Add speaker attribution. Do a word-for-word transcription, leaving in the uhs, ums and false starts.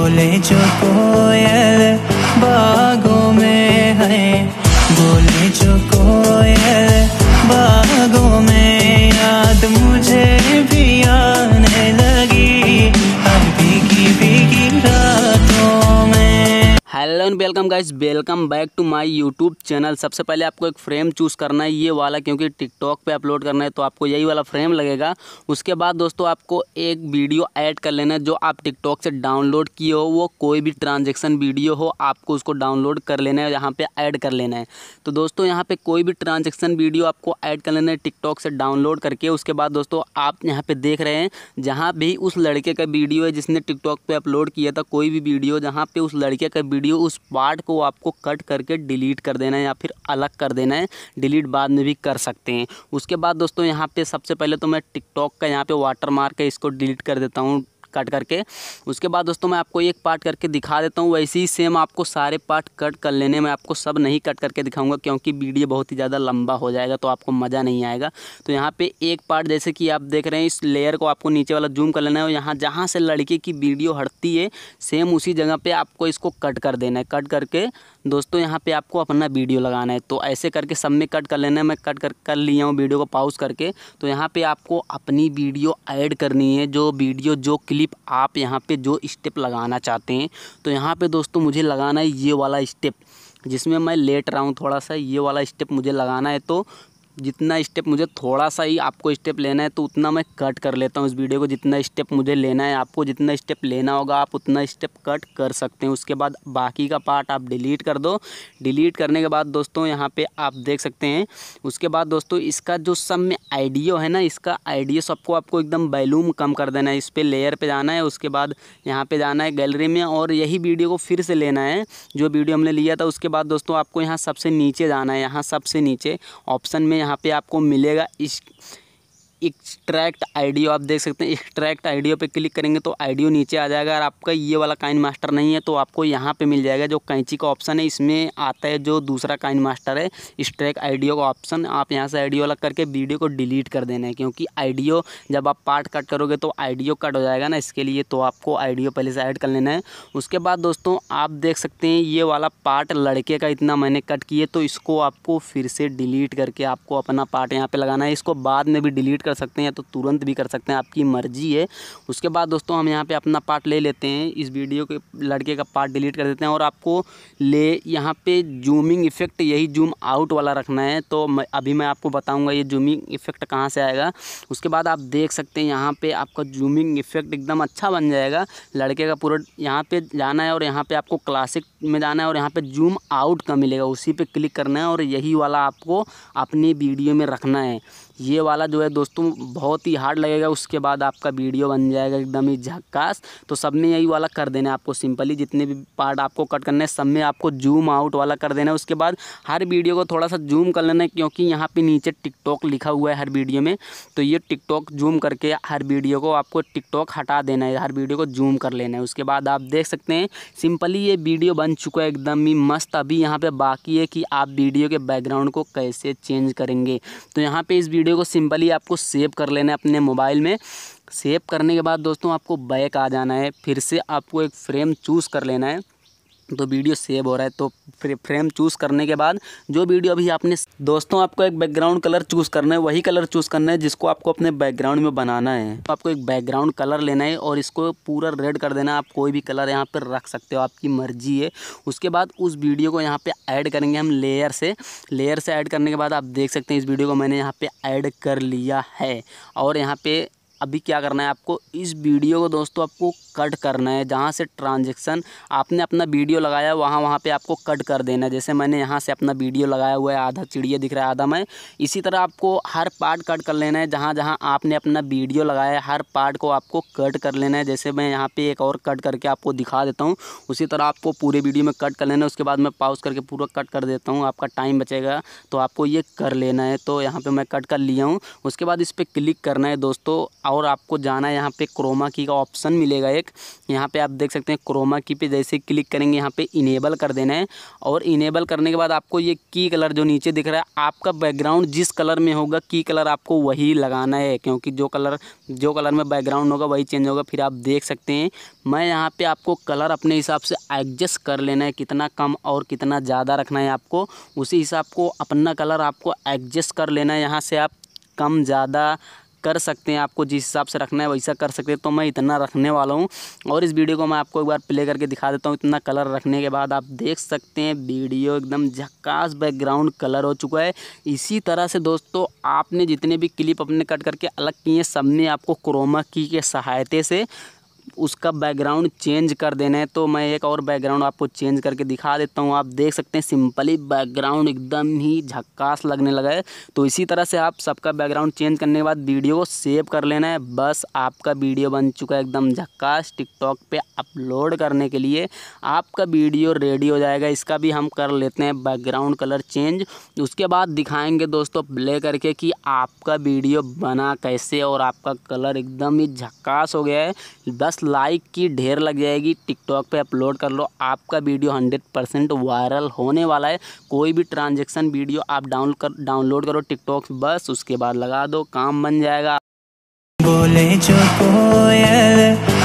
Speaker 1: बोले जो कोयल बागों में है, बोले जो कोयल बागों में, याद मुझे भी आने लगी अब भीगी भीगी रातों में।
Speaker 2: Hello and welcome guys, welcome back to my YouTube channel. सबसे पहले आपको एक फ्रेम चूज़ करना है ये वाला, क्योंकि टिकटॉक पे अपलोड करना है तो आपको यही वाला फ्रेम लगेगा। उसके बाद दोस्तों आपको एक वीडियो ऐड कर लेना है जो आप टिकटॉक से डाउनलोड किए हो, वो कोई भी ट्रांजेक्शन वीडियो हो आपको उसको डाउनलोड कर लेना है, यहाँ पे ऐड कर लेना है। तो दोस्तों यहाँ पे कोई भी ट्रांजेक्शन वीडियो आपको ऐड कर लेना है टिकटॉक से डाउनलोड करके। उसके बाद दोस्तों आप यहाँ पे देख रहे हैं जहाँ भी उस लड़के का वीडियो है जिसने टिकटॉक पे अपलोड किया था, कोई भी वीडियो जहाँ पे उस लड़के का वीडियो, उस पार्ट को आपको कट करके डिलीट कर देना है या फिर अलग कर देना है। डिलीट बाद में भी कर सकते हैं। उसके बाद दोस्तों यहाँ पे सबसे पहले तो मैं टिकटॉक का यहाँ पे वाटर मार्क है, इसको डिलीट कर देता हूँ कट करके। उसके बाद दोस्तों मैं आपको एक पार्ट करके दिखा देता हूँ, वैसे ही सेम आपको सारे पार्ट कट कर लेने। मैं आपको सब नहीं कट करके दिखाऊंगा क्योंकि वीडियो बहुत ही ज़्यादा लंबा हो जाएगा तो आपको मज़ा नहीं आएगा। तो यहाँ पे एक पार्ट जैसे कि आप देख रहे हैं, इस लेयर को आपको नीचे वाला जूम कर लेना है और यहाँ जहाँ से लड़के की वीडियो हटती है सेम उसी जगह पर आपको इसको कट कर देना है। कट करके दोस्तों यहाँ पे आपको अपना वीडियो लगाना है। तो ऐसे करके सब में कट कर लेना है। मैं कट कर कर लिया हूँ वीडियो को पॉज करके। तो यहाँ पे आपको अपनी वीडियो ऐड करनी है, जो वीडियो जो क्लिप आप यहाँ पे जो स्टेप लगाना चाहते हैं। तो यहाँ पे दोस्तों मुझे लगाना है ये वाला स्टेप जिसमें मैं लेट रहा हूँ थोड़ा सा, ये वाला स्टेप मुझे लगाना है। तो जितना स्टेप मुझे थोड़ा सा ही आपको स्टेप लेना है तो उतना मैं कट कर लेता हूँ इस वीडियो को। जितना स्टेप मुझे लेना है, आपको जितना स्टेप लेना होगा आप उतना स्टेप कट कर सकते हैं। उसके बाद बाकी का पार्ट आप डिलीट कर दो। डिलीट करने के बाद दोस्तों यहाँ पे आप देख सकते हैं। उसके बाद दोस्तों इसका जो सब में आइडियो है ना, इसका आइडियो सबको आपको एकदम वॉल्यूम कम कर देना है। इस पर लेयर पर जाना है, उसके बाद यहाँ पर जाना है गैलरी में और यही वीडियो को फिर से लेना है जो वीडियो हमने लिया था। उसके बाद दोस्तों आपको यहाँ सबसे नीचे जाना है, यहाँ सबसे नीचे ऑप्शन में यहाँ पे आपको मिलेगा इस एक्सट्रैक्ट आइडियो। आप देख सकते हैं एक्सट्रैक्ट आइडियो पे क्लिक करेंगे तो आइडियो नीचे आ जाएगा। और आपका ये वाला काइन मास्टर नहीं है तो आपको यहाँ पे मिल जाएगा जो कैंची का ऑप्शन है, इसमें आता है जो दूसरा काइन मास्टर है एक्सट्रैक्ट आइडियो का ऑप्शन। आप यहाँ से आइडियो अलग करके वीडियो को डिलीट कर देना है, क्योंकि आइडियो जब आप पार्ट कट करोगे तो आइडियो कट हो जाएगा ना, इसके लिए तो आपको आइडियो पहले से ऐड कर लेना है। उसके बाद दोस्तों आप देख सकते हैं ये वाला पार्ट लड़के का इतना मैंने कट किए, तो इसको आपको फिर से डिलीट करके आपको अपना पार्ट यहाँ पर लगाना है। इसको बाद में भी डिलीट कर सकते हैं तो तुरंत भी कर सकते हैं, आपकी मर्जी है। उसके बाद दोस्तों हम यहाँ पे अपना पार्ट ले लेते हैं, इस वीडियो के लड़के का पार्ट डिलीट कर देते हैं और आपको ले यहाँ पे जूमिंग इफेक्ट यही जूम आउट वाला रखना है। तो मैं अभी मैं आपको बताऊंगा ये जूमिंग इफेक्ट कहाँ से आएगा। उसके बाद आप देख सकते हैं यहाँ पे आपका जूमिंग इफेक्ट एकदम अच्छा बन जाएगा। लड़के का पूरा यहाँ पे जाना है और यहाँ पे आपको क्लासिक में जाना है और यहाँ पे जूम आउट का मिलेगा, उसी पे क्लिक करना है और यही वाला आपको अपनी वीडियो में रखना है। ये वाला जो है दोस्तों बहुत ही हार्ड लगेगा, उसके बाद आपका वीडियो बन जाएगा एकदम ही झक्कास। तो सब में यही वाला कर देना है आपको। सिंपली जितने भी पार्ट आपको कट करने हैं सब में आपको जूम आउट वाला कर देना है। उसके बाद हर वीडियो को थोड़ा सा जूम कर लेना है, क्योंकि यहाँ पे नीचे टिकटॉक लिखा हुआ है हर वीडियो में, तो ये टिकटॉक जूम करके हर वीडियो को आपको टिकटॉक हटा देना है, हर वीडियो को जूम कर लेना है। उसके बाद आप देख सकते हैं सिंपली ये वीडियो बन चुका है एकदम ही मस्त। अभी यहाँ पर बाकी है कि आप वीडियो के बैकग्राउंड को कैसे चेंज करेंगे। तो यहाँ पर इस वीडियो को सिंपली आपको सेव कर लेना है अपने मोबाइल में। सेव करने के बाद दोस्तों आपको बैक आ जाना है, फिर से आपको एक फ्रेम चूज़ कर लेना है। तो वीडियो सेव हो रहा है तो फ्रेम चूज़ करने के बाद जो वीडियो अभी आपने दोस्तों आपको एक बैकग्राउंड कलर चूज़ करना है, वही कलर चूज़ करना है जिसको आपको अपने बैकग्राउंड में बनाना है। तो आपको एक बैकग्राउंड कलर लेना है और इसको पूरा रेड कर देना है। आप कोई भी कलर यहाँ पर रख सकते हो, आपकी मर्जी है। उसके बाद उस वीडियो को यहाँ पे ऐड करेंगे हम लेयर से। लेयर से ऐड करने के बाद आप देख सकते हैं इस वीडियो को मैंने यहाँ पे ऐड कर लिया है। और यहाँ पे अभी क्या करना है आपको, इस वीडियो को दोस्तों आपको कट करना है। जहाँ से ट्रांजेक्शन आपने अपना वीडियो लगाया वहाँ वहाँ पे आपको कट कर देना है। जैसे मैंने यहाँ से अपना वीडियो लगाया हुआ है, आधा चिड़िया दिख रहा है आधा मैं, इसी तरह आपको हर पार्ट कट कर लेना है। जहाँ जहाँ आपने अपना वीडियो लगाया है हर पार्ट को आपको कट कर लेना है। जैसे मैं यहाँ पे एक और कट करके आपको दिखा देता हूँ, उसी तरह आपको पूरे वीडियो में कट कर लेना है। उसके बाद मैं पॉज करके पूरा कट कर देता हूँ, आपका टाइम बचेगा तो आपको ये कर लेना है। तो यहाँ पर मैं कट कर लिया हूँ। उसके बाद इस पर क्लिक करना है दोस्तों। और आपको जाना है यहाँ पे क्रोमा की का ऑप्शन मिलेगा एक, यहाँ पे आप देख सकते हैं क्रोमा की पे जैसे क्लिक करेंगे यहाँ पे इनेबल कर देना है। और इनेबल करने के बाद आपको ये की कलर जो नीचे दिख रहा है, आपका बैकग्राउंड जिस कलर में होगा की कलर आपको वही लगाना है, क्योंकि जो कलर जो कलर में बैकग्राउंड होगा वही चेंज होगा। फिर आप देख सकते हैं मैं यहाँ पे आपको कलर अपने हिसाब से एडजस्ट कर लेना है, कितना कम और कितना ज़्यादा रखना है आपको, उसी हिसाब को अपना कलर आपको एडजस्ट कर लेना है। यहाँ से आप कम ज़्यादा कर सकते हैं, आपको जिस हिसाब से रखना है वैसा कर सकते हैं। तो मैं इतना रखने वाला हूँ और इस वीडियो को मैं आपको एक बार प्ले करके दिखा देता हूँ। इतना कलर रखने के बाद आप देख सकते हैं वीडियो एकदम झक्कास बैकग्राउंड कलर हो चुका है। इसी तरह से दोस्तों आपने जितने भी क्लिप अपने कट करके अलग किए हैं सब में आपको क्रोमा की के सहायता से उसका बैकग्राउंड चेंज कर देना है। तो मैं एक और बैकग्राउंड आपको चेंज करके दिखा देता हूँ। आप देख सकते हैं सिंपली बैकग्राउंड एकदम ही झक्कास लगने लगा है। तो इसी तरह से आप सबका बैकग्राउंड चेंज करने के बाद वीडियो को सेव कर लेना है। बस आपका वीडियो बन चुका है एकदम झक्कास। टिकटॉक पे अपलोड करने के लिए आपका वीडियो रेडी हो जाएगा। इसका भी हम कर लेते हैं बैकग्राउंड कलर चेंज, उसके बाद दिखाएंगे दोस्तों प्ले करके कि आपका वीडियो बना कैसे और आपका कलर एकदम ही झक्कास हो गया है। दस लाइक की ढेर लग जाएगी, टिकटॉक पे अपलोड कर लो, आपका वीडियो हंड्रेड परसेंट वायरल होने वाला है। कोई भी ट्रांजैक्शन वीडियो आप डाउन कर डाउनलोड करो टिकटॉक, बस उसके बाद लगा दो, काम बन जाएगा।
Speaker 1: बोले जो कोयल